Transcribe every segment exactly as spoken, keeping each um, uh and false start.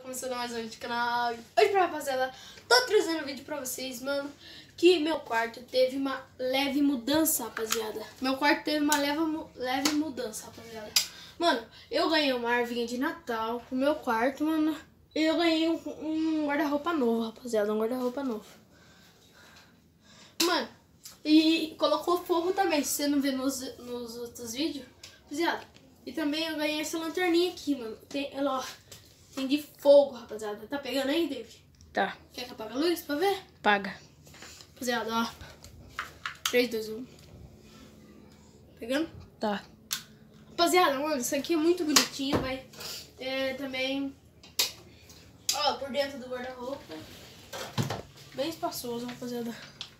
começando mais um vídeo do canal. Hoje, rapaziada, tô trazendo um vídeo pra vocês, mano, que meu quarto teve uma leve mudança, rapaziada. Meu quarto teve uma leve, leve mudança, rapaziada. Mano, eu ganhei uma arvinha de Natal pro meu quarto, mano. E eu ganhei um, um guarda-roupa novo, rapaziada, um guarda-roupa novo. Mano, e colocou forro também, se você não vê nos, nos outros vídeos, rapaziada. E também eu ganhei essa lanterninha aqui, mano. Tem, ela, ó, tem de fogo, rapaziada. Tá pegando aí, David? Tá. Quer que apague a luz pra ver? Paga. Rapaziada, ó. três, dois, um. Pegando? Tá. Rapaziada, mano, isso aqui é muito bonitinho, vai. É, também... Ó, por dentro do guarda-roupa. Bem espaçoso, rapaziada.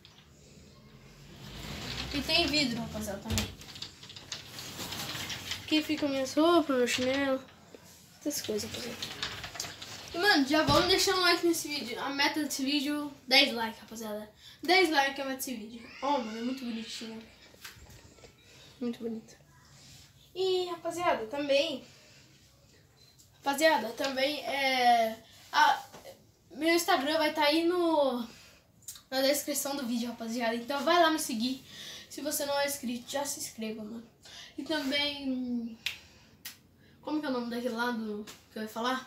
E tem vidro, rapaziada, também. Aqui ficam minhas roupas, meu chinelo. Essas coisas, rapaziada. E, mano, já vamos deixar um like nesse vídeo. A meta desse vídeo, dez likes, rapaziada. dez likes é a meta desse vídeo. Ó, oh, mano, é muito bonitinho. Muito bonito. E, rapaziada, também... Rapaziada, também é... A, meu Instagram vai estar tá aí no... na descrição do vídeo, rapaziada. Então vai lá me seguir. Se você não é inscrito, já se inscreva, mano. E também... Como que é o nome daquele lado que eu ia falar?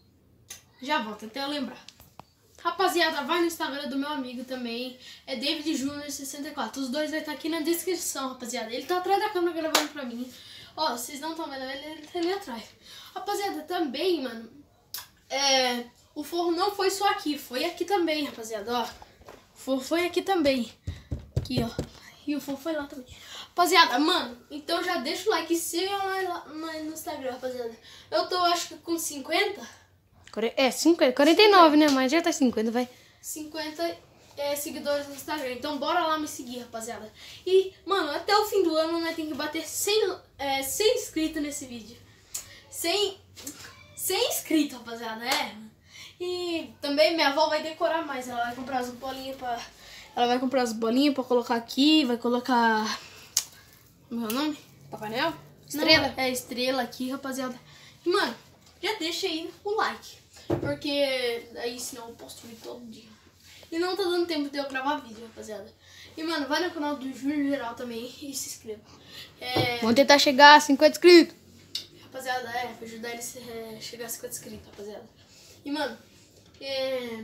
Já volto, até eu lembrar. Rapaziada, vai no Instagram do meu amigo também. É David Júnior sessenta e quatro. Os dois vai estar aqui na descrição, rapaziada. Ele tá atrás da câmera gravando pra mim. Ó, vocês não estão vendo ele, ele tá ali atrás. Rapaziada, também, mano. É... O forro não foi só aqui, foi aqui também, rapaziada, ó. O forro foi aqui também. Aqui, ó. E o forro foi lá também. Rapaziada, mano, então já deixa o like e siga lá, lá no Instagram, rapaziada. Eu tô, acho que com cinquenta. É, cinquenta, quarenta e nove, né? Mas já tá cinquenta, vai. cinquenta é, seguidores no Instagram. Então bora lá me seguir, rapaziada. E, mano, até o fim do ano, né, tem que bater cem, é, cem inscritos nesse vídeo. cem, cem inscritos, rapaziada, é. E também minha avó vai decorar mais. Ela vai comprar as bolinhas pra... Ela vai comprar as bolinhas pra colocar aqui. Vai colocar... Como é o nome? Papai Noel? Estrela? Não, é estrela aqui, rapaziada. E, mano, já deixa aí o like. Porque aí senão eu posto vídeo todo dia. E não tá dando tempo de eu gravar vídeo, rapaziada. E, mano, vai no canal do Júnior Geral também e se inscreva. É... Vamos tentar chegar a cinquenta inscritos. Rapaziada, é, pra ajudar ele a é, chegar a cinquenta inscritos, rapaziada. E, mano, é...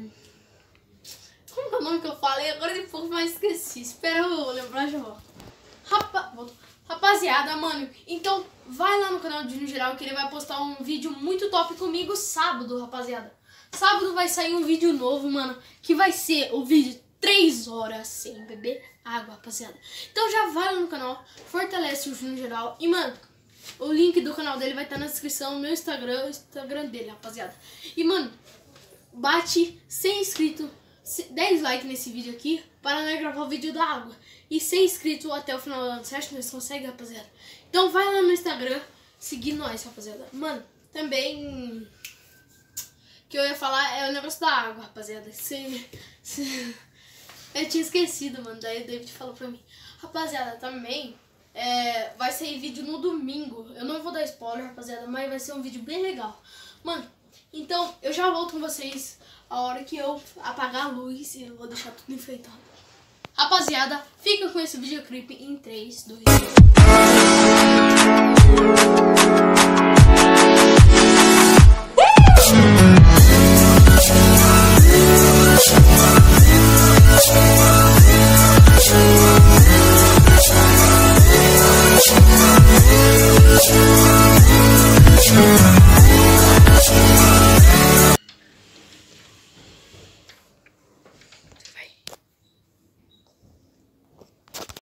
Como é o nome que eu falei? Agora de pouco, mas esqueci. Espera eu lembrar, já volto. Rapa... Rapaziada, mano, então vai lá no canal do Júnior Geral que ele vai postar um vídeo muito top comigo sábado, rapaziada. Sábado vai sair um vídeo novo, mano, que vai ser o vídeo três horas sem beber água, rapaziada. Então já vai lá no canal, fortalece o Júnior Geral. E, mano, o link do canal dele vai estar na descrição, no meu Instagram, o Instagram dele, rapaziada. E, mano, bate cem inscritos, dez likes nesse vídeo aqui para nós gravar o vídeo da água. E cem inscritos até o final do ano, você acha que nós conseguimos, rapaziada? Então vai lá no Instagram, seguir nós, rapaziada. Mano, também... que eu ia falar é o negócio da água, rapaziada. Se, se... Eu tinha esquecido, mano, daí o David falou pra mim. Rapaziada, também é, vai sair vídeo no domingo. Eu não vou dar spoiler, rapaziada, mas vai ser um vídeo bem legal. Mano, então eu já volto com vocês a hora que eu apagar a luz e eu vou deixar tudo enfeitado. Rapaziada, fica com esse videoclipe em três, dois, um.